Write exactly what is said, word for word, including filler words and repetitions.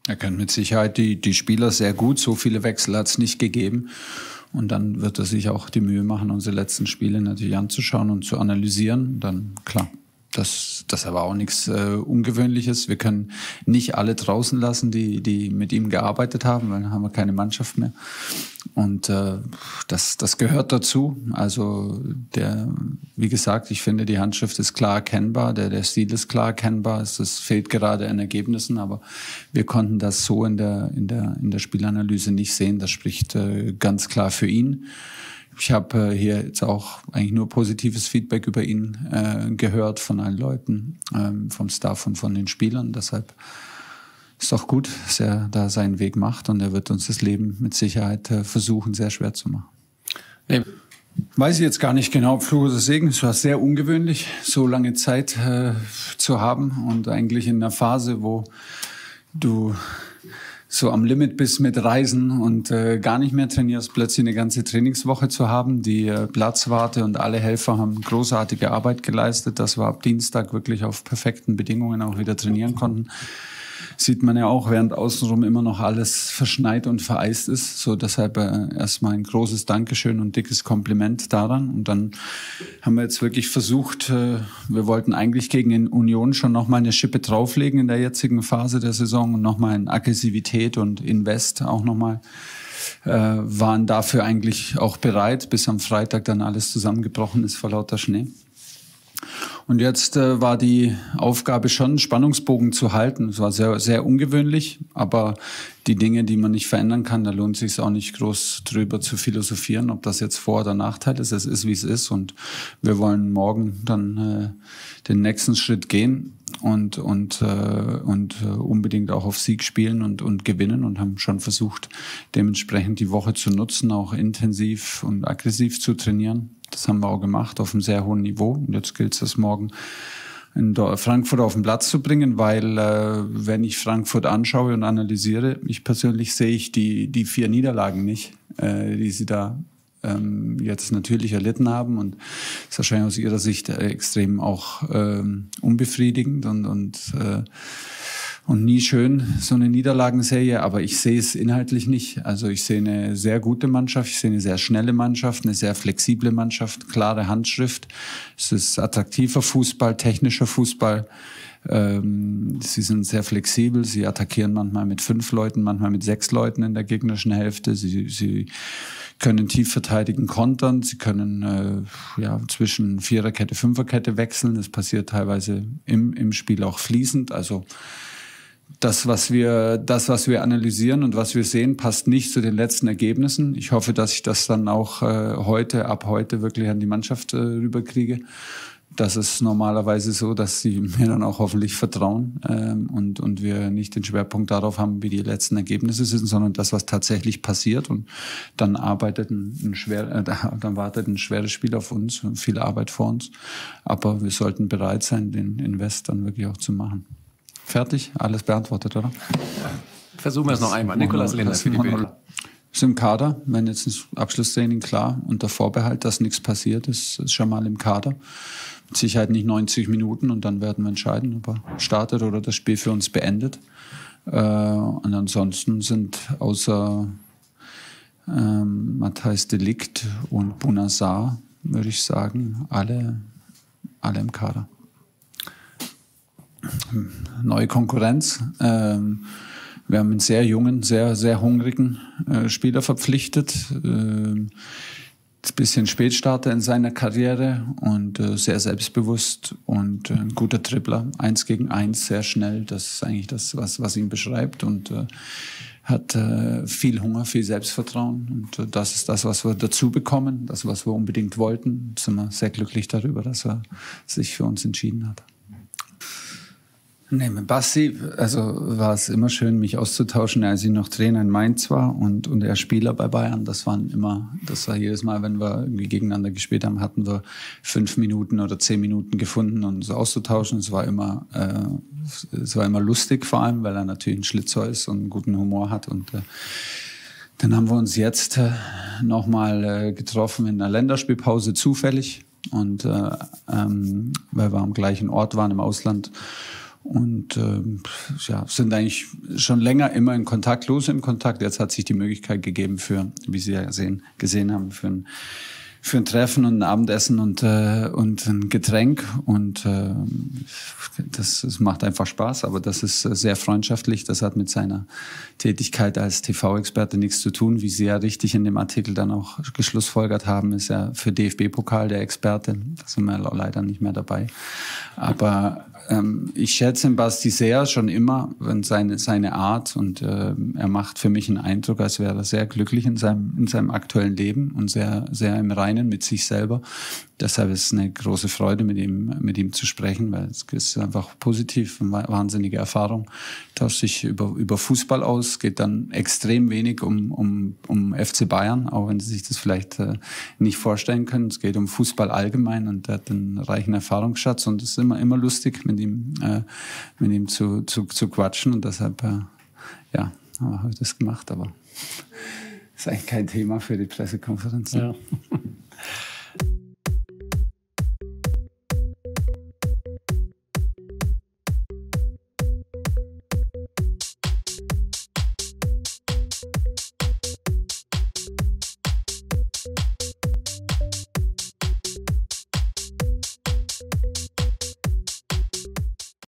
Er kennt mit Sicherheit die, die Spieler sehr gut. So viele Wechsel hat es nicht gegeben. Und dann wird er sich auch die Mühe machen, unsere letzten Spiele natürlich anzuschauen und zu analysieren. Dann, klar, das, das ist aber auch nichts äh, Ungewöhnliches. Wir können nicht alle draußen lassen, die, die mit ihm gearbeitet haben, weil dann haben wir keine Mannschaft mehr. Und äh, das, das gehört dazu. Also der, wie gesagt, ich finde, die Handschrift ist klar erkennbar, der, der Stil ist klar erkennbar. Es, es fehlt gerade an Ergebnissen, aber wir konnten das so in der, in der, in der Spielanalyse nicht sehen. Das spricht äh, ganz klar für ihn. Ich habe äh, hier jetzt auch eigentlich nur positives Feedback über ihn äh, gehört von allen Leuten, ähm, vom Staff und von den Spielern. Deshalb ist doch gut, dass er da seinen Weg macht und er wird uns das Leben mit Sicherheit äh, versuchen, sehr schwer zu machen. Nee. Weiß ich jetzt gar nicht genau, ob Fluch oder Segen. Es war sehr ungewöhnlich, so lange Zeit äh, zu haben und eigentlich in einer Phase, wo du so am Limit bist mit Reisen und äh, gar nicht mehr trainierst, plötzlich eine ganze Trainingswoche zu haben. Die äh, Platzwarte und alle Helfer haben großartige Arbeit geleistet, dass wir ab Dienstag wirklich auf perfekten Bedingungen auch wieder trainieren konnten. Sieht man ja auch, während außenrum immer noch alles verschneit und vereist ist. So deshalb äh, erstmal ein großes Dankeschön und dickes Kompliment daran. Und dann haben wir jetzt wirklich versucht, äh, wir wollten eigentlich gegen den Union schon nochmal eine Schippe drauflegen in der jetzigen Phase der Saison und nochmal in Aggressivität und Invest auch nochmal. Äh, waren dafür eigentlich auch bereit, bis am Freitag dann alles zusammengebrochen ist vor lauter Schnee. Und jetzt äh, war die Aufgabe schon, einen Spannungsbogen zu halten. Es war sehr, sehr ungewöhnlich, aber die Dinge, die man nicht verändern kann, da lohnt es sich auch nicht groß drüber zu philosophieren, ob das jetzt Vor- oder Nachteil ist. Es ist, wie es ist und wir wollen morgen dann äh, den nächsten Schritt gehen und und äh, und äh, unbedingt auch auf Sieg spielen und und gewinnen und haben schon versucht, dementsprechend die Woche zu nutzen, auch intensiv und aggressiv zu trainieren. Das haben wir auch gemacht auf einem sehr hohen Niveau. Und jetzt gilt es, das morgen in Frankfurt auf den Platz zu bringen, weil äh, wenn ich Frankfurt anschaue und analysiere, ich persönlich sehe ich die die vier Niederlagen nicht, äh, die sie da ähm, jetzt natürlich erlitten haben. Und das ist wahrscheinlich aus ihrer Sicht äh, extrem auch ähm, unbefriedigend und und äh, Und nie schön, so eine Niederlagenserie, aber ich sehe es inhaltlich nicht. Also ich sehe eine sehr gute Mannschaft, ich sehe eine sehr schnelle Mannschaft, eine sehr flexible Mannschaft, klare Handschrift. Es ist attraktiver Fußball, technischer Fußball. Ähm, sie sind sehr flexibel, sie attackieren manchmal mit fünf Leuten, manchmal mit sechs Leuten in der gegnerischen Hälfte. Sie, sie können tief verteidigen, kontern, sie können äh, ja zwischen Viererkette, Fünferkette wechseln. Das passiert teilweise im, im Spiel auch fließend. Also Das, was wir, das, was wir analysieren und was wir sehen, passt nicht zu den letzten Ergebnissen. Ich hoffe, dass ich das dann auch äh, heute, ab heute wirklich an die Mannschaft äh, rüberkriege. Das ist normalerweise so, dass sie mir dann auch hoffentlich vertrauen ähm, und, und wir nicht den Schwerpunkt darauf haben, wie die letzten Ergebnisse sind, sondern das, was tatsächlich passiert. Und dann arbeitet ein, ein schwer, äh, dann wartet ein schweres Spiel auf uns, viel Arbeit vor uns. Aber wir sollten bereit sein, den Invest dann wirklich auch zu machen. Fertig? Alles beantwortet, oder? Versuchen wir es noch einmal. Nikolaus Lehner für die Bilder. Ist im Kader, wenn jetzt ein Abschlusstraining klar, unter Vorbehalt, dass nichts passiert ist, ist schon mal im Kader. Mit Sicherheit nicht neunzig Minuten und dann werden wir entscheiden, ob er startet oder das Spiel für uns beendet. Äh, und ansonsten sind außer ähm, Matthijs de Ligt und Bounazar, würde ich sagen, alle, alle im Kader. Neue Konkurrenz. Ähm, wir haben einen sehr jungen, sehr, sehr hungrigen äh, Spieler verpflichtet. Ähm, ein bisschen Spätstarter in seiner Karriere und äh, sehr selbstbewusst und äh, ein guter Dribbler. Eins gegen eins, sehr schnell. Das ist eigentlich das, was, was ihn beschreibt und äh, hat äh, viel Hunger, viel Selbstvertrauen. Und äh, das ist das, was wir dazu bekommen, das, was wir unbedingt wollten. Da sind wir sehr glücklich darüber, dass er sich für uns entschieden hat. Nee, mit Basti, also war es immer schön, mich auszutauschen, als ich noch Trainer in Mainz war und, und er Spieler bei Bayern. Das waren immer, das war jedes Mal, wenn wir irgendwie gegeneinander gespielt haben, hatten wir fünf Minuten oder zehn Minuten gefunden, um uns auszutauschen. Es war immer, äh, es war immer lustig vor allem, weil er natürlich ein Schlitzohr ist und einen guten Humor hat. Und äh, dann haben wir uns jetzt äh, nochmal äh, getroffen in einer Länderspielpause zufällig und äh, ähm, weil wir am gleichen Ort waren im Ausland. Und äh, ja, sind eigentlich schon länger immer in Kontakt, lose im Kontakt. Jetzt hat sich die Möglichkeit gegeben für, wie Sie ja sehen, gesehen haben, für ein, für ein Treffen und ein Abendessen und, äh, und ein Getränk. Und äh, das, das macht einfach Spaß, aber das ist sehr freundschaftlich. Das hat mit seiner Tätigkeit als T V-Experte nichts zu tun. Wie Sie ja richtig in dem Artikel dann auch geschlussfolgert haben, ist er für D F B-Pokal der Experte. Da sind wir leider nicht mehr dabei. Aber ähm, ich schätze den Basti sehr schon immer, wenn seine, seine Art, und äh, er macht für mich einen Eindruck, als wäre er sehr glücklich in seinem, in seinem aktuellen Leben und sehr, sehr im Reinen mit sich selber. Deshalb ist es eine große Freude, mit ihm, mit ihm zu sprechen, weil es ist einfach positiv, eine wahnsinnige Erfahrung. Tauscht sich über, über Fußball aus, geht dann extrem wenig um, um, um F C Bayern, auch wenn Sie sich das vielleicht äh, nicht vorstellen können. Es geht um Fußball allgemein und er hat einen reichen Erfahrungsschatz und es ist immer, immer lustig, mit ihm, äh, mit ihm zu, zu, zu quatschen und deshalb, äh, ja, habe ich das gemacht, aber ist eigentlich kein Thema für die Pressekonferenz. Ja.